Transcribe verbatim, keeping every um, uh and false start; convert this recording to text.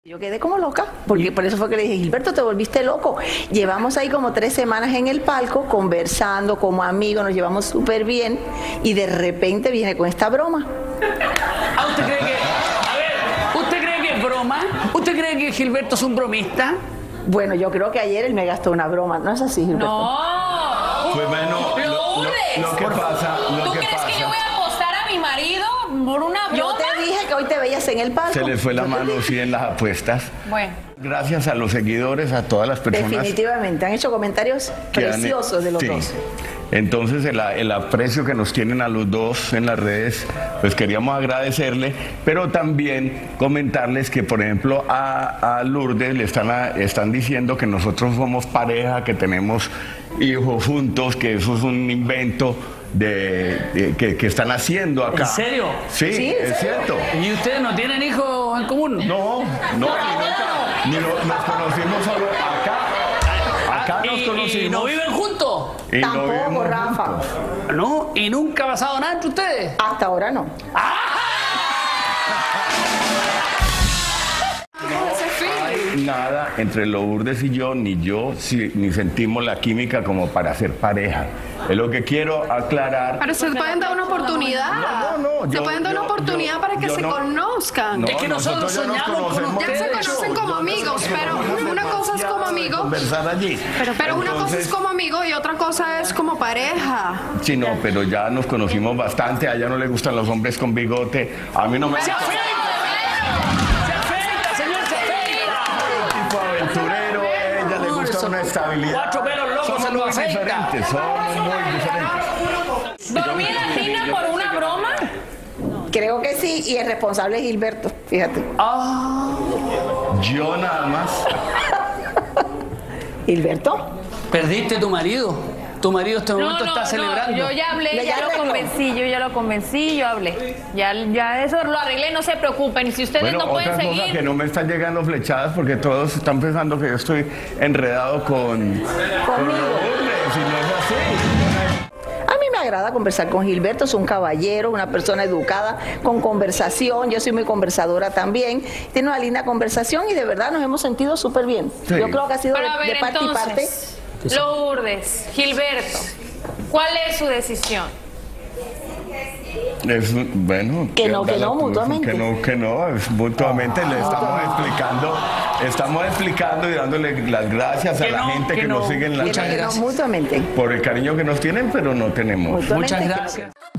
Yo quedé como loca, porque por eso fue que le dije, Gilberto, te volviste loco. Llevamos ahí como tres semanas en el palco, conversando como amigos, nos llevamos súper bien, y de repente viene con esta broma. ¿Ah, usted cree que, a ver, usted cree que es broma? ¿Usted cree que Gilberto es un bromista? Bueno, yo creo que ayer él me gastó una broma, ¿no es así, Gilberto? No. Pues bueno, lo, lo, lo que pasa, lo ¿Tú que crees pasa, que yo voy a apostar a mi marido por una broma? Yo te dije que hoy te veías en el palco. se le fue la mano sí en las apuestas. Bueno. Gracias a los seguidores, a todas las personas Definitivamente, han hecho comentarios que han- preciosos de los sí. dos. Entonces el, el aprecio que nos tienen a los dos en las redes, pues queríamos agradecerle, pero también comentarles que, por ejemplo, a, a Lourdes le están, a- están diciendo que nosotros somos pareja, que tenemos hijos juntos, que eso es un invento de, de- que, que están haciendo acá. ¿En serio? Sí, Sí, ¿en es serio? cierto. ¿Y ustedes no tienen hijos en común? No, no, ni nunca. Ni lo- nos conocimos solo acá. Acá nos ¿Y, conocimos. y no viven juntos? y no Tampoco, vivimos Rafa. juntos. ¿No? ¿Y nunca ha pasado nada entre ustedes? Hasta ahora no. Nada entre Lourdes y yo, ni yo, si- ni sentimos la química como para ser pareja. Es lo que quiero aclarar. Pero se pueden dar una oportunidad. No, no, no, se yo- pueden dar una yo- oportunidad yo- para que yo se no- conozcan. No, Es que nosotros ya nos soñamos con conocemos. Ya se ustedes. conocen como amigos, pero una cosa es como amigos. Conversar allí. Pero una cosa es Entonces, como amigo y otra cosa es como pareja. Sí, no, pero ya nos conocimos bastante. A ella no le gustan los hombres con bigote. A mí no me ¡Se gusta. afeita! ¡Se afeita, señor! ¡Se afeita! Tipo aventurero, a ella le gusta una estabilidad. Cuatro pelos locos Somos se lo muy afeita. diferentes, somos muy diferentes. ¿Dormí en la tina por una broma? Creo que sí, y el responsable es Gilberto, fíjate. Ah, Yo nada más. Gilberto, perdiste tu marido. Tu marido en este momento está celebrando. yo ya hablé, Ya ya, lo arregló. convencí, yo ya lo convencí, yo hablé. Ya, ya eso lo arreglé, no se preocupen. Y si ustedes Bueno, no pueden otra cosa seguir, que no me están llegando flechadas porque todos están pensando que yo estoy enredado con, con Lourdes, y no es así. a mí me agrada conversar con Gilberto, es un caballero, una persona educada, con conversación, yo soy muy conversadora también, tiene una linda conversación y de verdad nos hemos sentido súper bien. Sí. Yo creo que ha sido de, pero a ver, de parte y parte. entonces, Lourdes, Gilberto, ¿cuál es su decisión? Es, bueno, Que no, da que la no, cruz, mutuamente. Que no, que no, es mutuamente le estamos explicando, estamos explicando y dándole las gracias a Que la no, gente que que, no. nos sigue en las Que no, Muchas que no, redes gracias. mutuamente. por el cariño que nos tienen, pero no tenemos. Mutuamente. Muchas gracias.